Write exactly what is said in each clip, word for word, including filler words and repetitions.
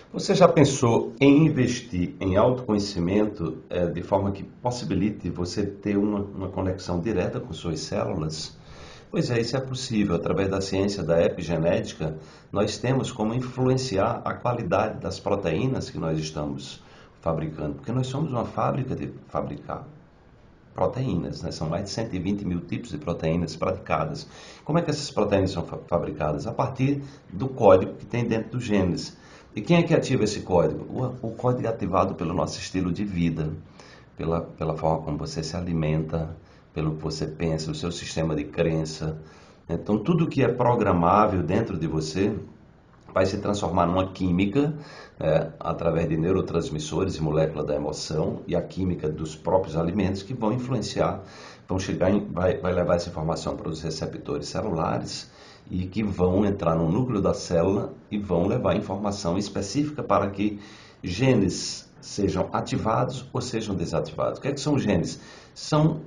Você já pensou em investir em autoconhecimento eh, de forma que possibilite você ter uma, uma conexão direta com suas células? Pois é, isso é possível. Através da ciência da epigenética, nós temos como influenciar a qualidade das proteínas que nós estamos fabricando, porque nós somos uma fábrica de fabricar proteínas, né? São mais de cento e vinte mil tipos de proteínas fabricadas. Como é que essas proteínas são fa- fabricadas? A partir do código que tem dentro dos genes. E quem é que ativa esse código? O, o código é ativado pelo nosso estilo de vida, pela, pela forma como você se alimenta, pelo que você pensa, o seu sistema de crença. Então, tudo que é programável dentro de você vai se transformar numa química, é, através de neurotransmissores e moléculas da emoção e a química dos próprios alimentos que vão influenciar, vão chegar em, vai, vai levar essa informação para os receptores celulares e que vão entrar no núcleo da célula e vão levar informação específica para que genes sejam ativados ou sejam desativados. O que é que são genes? São,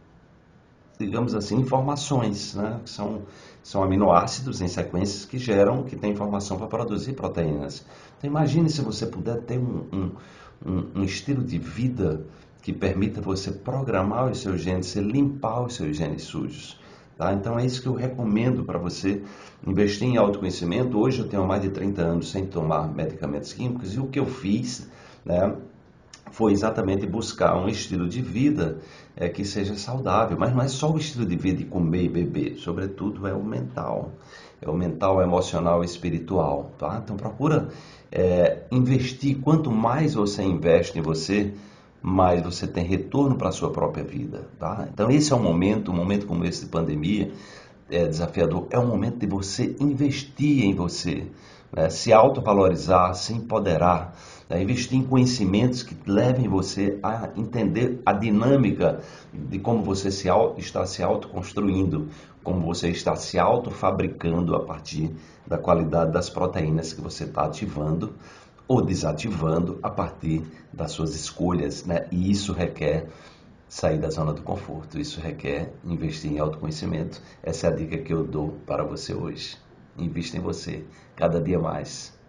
digamos assim, informações, né? São, são aminoácidos em sequências que geram, que tem informação para produzir proteínas. Então imagine se você puder ter um, um, um, um estilo de vida que permita você programar os seus genes, você limpar os seus genes sujos. Tá? Então é isso que eu recomendo para você investir em autoconhecimento. Hoje eu tenho mais de trinta anos sem tomar medicamentos químicos e o que eu fiz, né, foi exatamente buscar um estilo de vida é, que seja saudável. Mas não é só o estilo de vida de comer e beber, sobretudo é o mental. É o mental, emocional e espiritual. Tá? Então procura é, investir. Quanto mais você investe em você, mais você tem retorno para a sua própria vida. Tá? Então esse é o momento, um momento como esse de pandemia, é desafiador, é o momento de você investir em você, né? Se autovalorizar, se empoderar, né? Investir em conhecimentos que levem você a entender a dinâmica de como você se, está se autoconstruindo, como você está se autofabricando a partir da qualidade das proteínas que você está ativando ou desativando a partir das suas escolhas, né? E isso requer sair da zona do conforto. Isso requer investir em autoconhecimento. Essa é a dica que eu dou para você hoje. Invista em você, cada dia mais.